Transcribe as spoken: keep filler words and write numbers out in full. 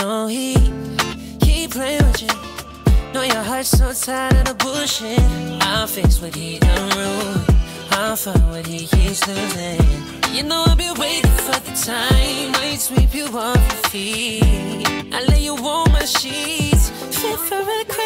know he keep playing with you. Know your heart's so tired of the bullshit. I'll fix what he done ruined. I'll find what he keeps losing. You know I've been waiting for the time. Might sweep you off your feet. I lay you on my sheets, fit for a